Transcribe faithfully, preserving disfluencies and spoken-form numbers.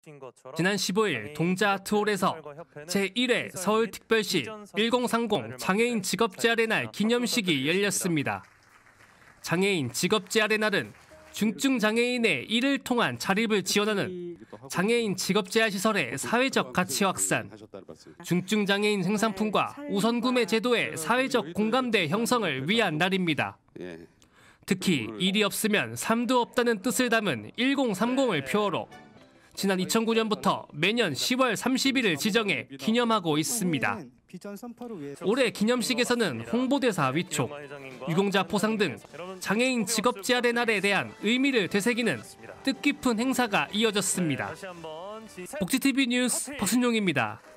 지난 십오일 동자 아트홀에서 제일 회 서울특별시 천삼십 장애인 직업재활의 날 기념식이 열렸습니다. 장애인 직업재활의 날은 중증 장애인의 일을 통한 자립을 지원하는 장애인 직업재활 시설의 사회적 가치 확산, 중증 장애인 생산품과 우선 구매 제도의 사회적 공감대 형성을 위한 날입니다. 특히 일이 없으면 삶도 없다는 뜻을 담은 천삼십을 표어로 지난 이천구 년부터 매년 시월 삼십일을 지정해 기념하고 있습니다. 올해 기념식에서는 홍보대사 위촉, 유공자 포상 등 장애인 직업재활의 날에 대한 의미를 되새기는 뜻깊은 행사가 이어졌습니다. 복지티비 뉴스 박순용입니다.